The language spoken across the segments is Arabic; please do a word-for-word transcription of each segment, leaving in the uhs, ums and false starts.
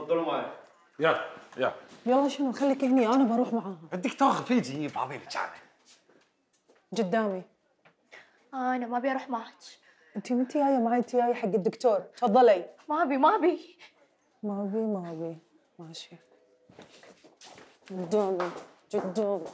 تفضلوا معي. يلا يلا يلا شنو خليك هني انا بروح معاها. الدكتور فيجي ما ابي لك انا. قدامي. انا ما ابي اروح معك. انت انت جايه معي، انت جايه حق الدكتور، تفضلي. ما ابي ما ابي ما ابي ما ابي ماشي. قدامي قدامي.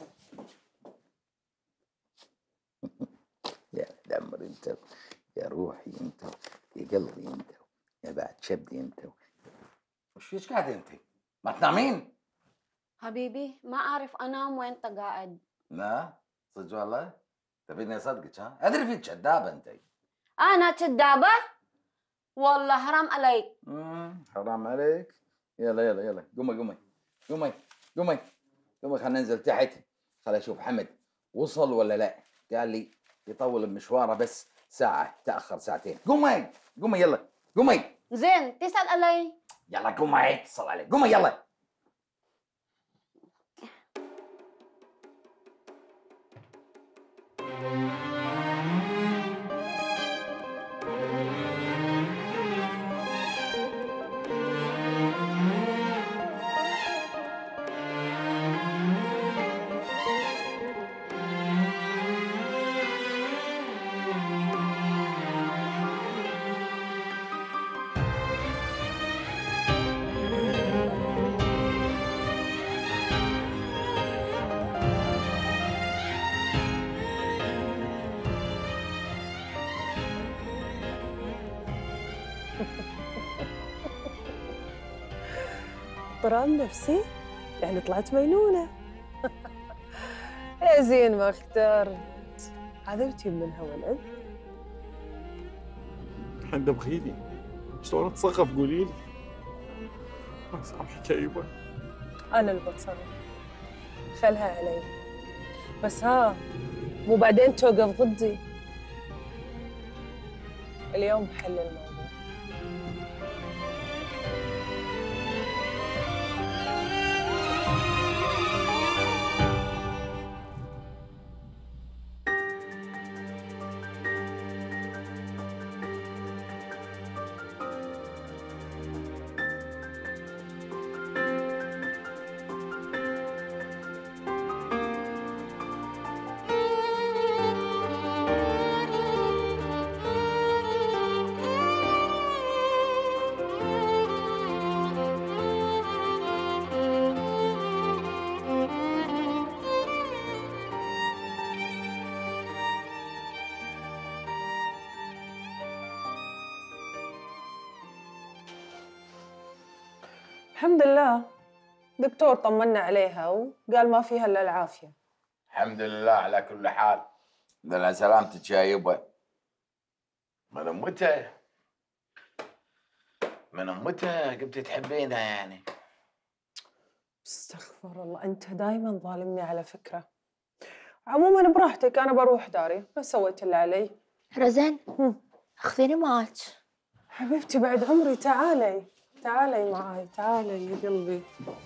يا دمر انت، يا روحي انت، يا قلبي انت، يا بعد شبدي انت. وش فيش قاعده انت؟ ما تنامين؟ حبيبي ما أعرف أنام وين أنت قاعد. لا صدق والله؟ تبيني اصدقك ها؟ ادري فيك كذابه انت. أنا كذابة؟ والله حرام عليك. امم حرام عليك. يلا يلا يلا قومي قومي قومي قومي قومي خلينا ننزل تحت. خليني اشوف حمد وصل ولا لا. قال لي يطول بمشواره بس ساعه، تاخر ساعتين. قومي قومي يلا قومي. زين تسأل علي. يلا قومي اتصل عليك. قومي يلا. اضطراب نفسي؟ يعني طلعت مجنونة. يا زين ما اخترت. عذبتي منها ولد؟ حنا بخيلي شلون اتصرف قولي لي. ما سامحك يا يبا. أنا اللي بتصرف. خلها علي. بس ها مو بعدين توقف ضدي. اليوم بحل الموضوع. الحمد لله دكتور طمنا عليها وقال ما فيها الا العافيه. الحمد لله على كل حال. على سلامتك يا يبا. من امتى من امتى قمت تحبينها يعني؟ استغفر الله، انت دائما ظالمني على فكره. عموما براحتك، انا بروح داري، بس سويت اللي علي. رزان خذيني معك. حبيبتي بعد عمري، تعالي تعالي معاي، تعالي يا قلبي.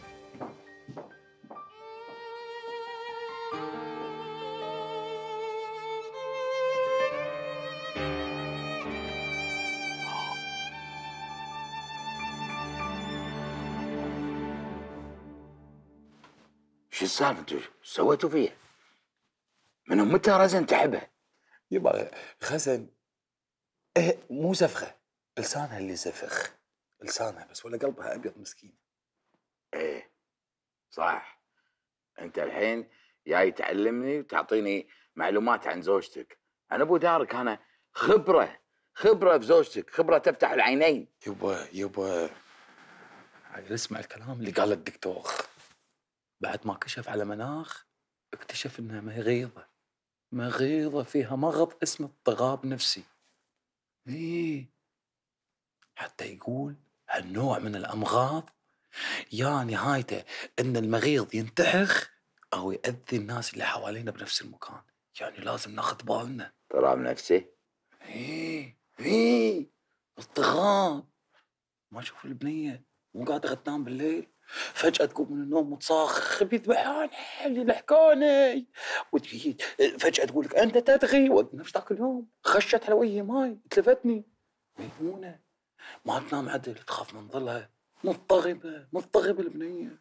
شو السالفه انتوا؟ شو سويتوا فيها؟ من متى رزن تحبها؟ يبا خزن إيه مو سفخه، لسانها اللي سفخ. لسانها بس ولا قلبها ابيض مسكين. ايه صح. انت الحين جاي تعلمني وتعطيني معلومات عن زوجتك. انا ابو دارك، انا خبره خبره بزوجتك، خبره تفتح العينين. يبا يبا اسمع الكلام اللي قاله الدكتور. بعد ما كشف على مناخ اكتشف انها مريضه مريضه فيها مرض اسمه اضطراب نفسي. ايه حتى يقول هالنوع من الامراض يا نهايته ان المريض ينتحر او يأذي الناس اللي حوالينا بنفس المكان. يعني لازم ناخذ بالنا. اضطراب نفسي؟ ايه ايه اضطراب. ما اشوف البنيه مو قادره تنام بالليل، فجأة تقوم من النوم وتصاخ بيذبحوني اللي لحقوني، وتجي فجأة تقول لك أنت تدغي، نفس ذاك اليوم خشت على وجهي ماي تلفتني. ميمونة ما تنام عدل، تخاف من ظلها، مضطربة مضطربة البنية.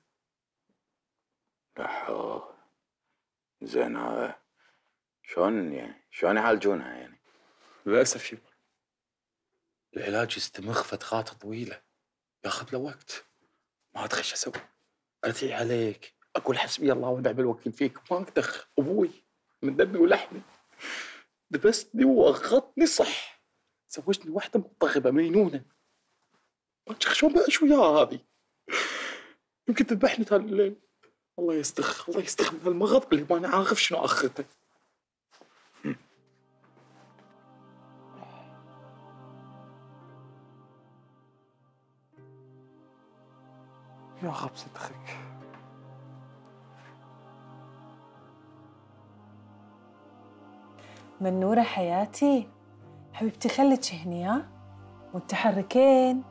لا زين هذا شلون يعني شلون يعالجونها يعني؟ للأسف شباب العلاج يستمر فترات طويلة، ياخذ له وقت. ما أدري ايش أسوي. أرثي عليك أقول حسبي الله ونعم الوكيل فيك، ما أقدر. أبوي من دمي ولحمي دبستني وأغطني صح، زوجني واحدة مضطربة مجنونة. ما أدري شلون بعيش وياها هذه، يمكن تذبحني ثاني الليل. الله يستخ الله يستخ من هالمرض اللي ما عارف شنو آخرته. يا رب صدقك. منورة حياتي حبيبتي، خليك هني ها متحركين.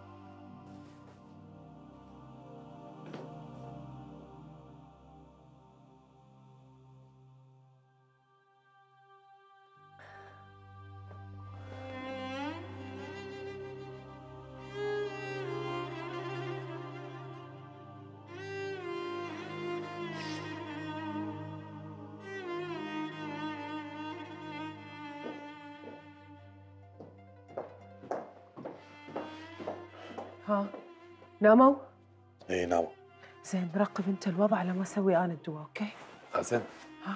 ها ناموا؟ اي ناموا. زين راقب انت الوضع على ما اسوي انا الدواء، اوكي؟ حسن ها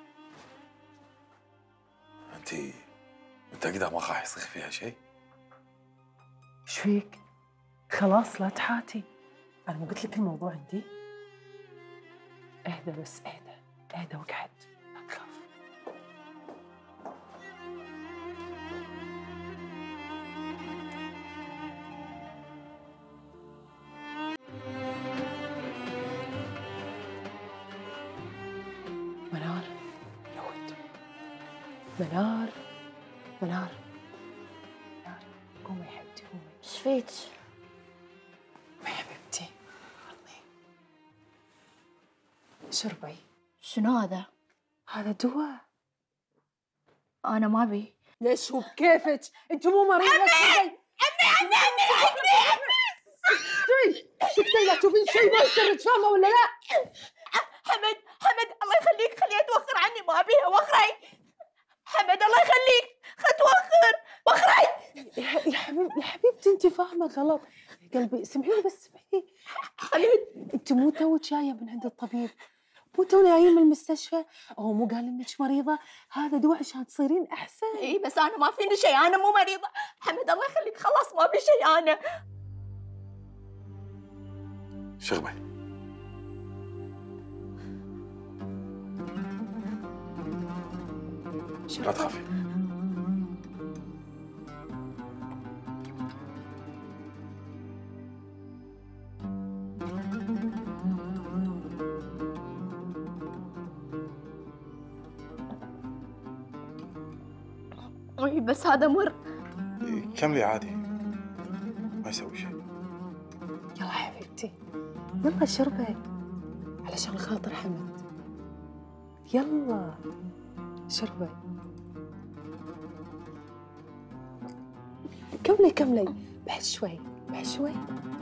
انت متأكدة ما راح يصير فيها شيء؟ ايش فيك؟ خلاص لا تحاتي، انا مو قلت لك الموضوع عندي؟ اهدى بس اهدى اهدى واقعد لا تخاف. منار يود منار منار منار قومي يا حبيبتي قومي. ايش فيك؟ قومي يا حبيبتي يلا شربي. شنو هذا؟ هذا دواء. انا ما ابي. ليش وبكيفك؟ انت مو مريضة. عمي عمي عمي عمي عمي شفتي لا تشوفين شيء ما يصير، فاهمة ولا لا؟ حمد حمد الله يخليك خليها توخر عني، ما ابيها وخري. حمد الله يخليك خل توخر وخري. يا يا حبيب يا حبيبتي انت فاهمة غلط يا قلبي، اسمعيني بس اسمعيني. حمد انت مو تو جاية من عند الطبيب، مو تو جايين من المستشفى، هو مو قال انك مريضة؟ هذا دواء عشان تصيرين احسن. اي بس انا ما فيني شيء، انا مو مريضة. حمد الله يخليك خلاص ما ابي شيء انا. شغبي لا تخافي. اي بس هذا مر. كملي عادي ما يسوي شيء. يلا حبيبتي يلا شربي علشان خاطر حمد، يلا شربي. كملي كملي بعد شوي بعد شوي.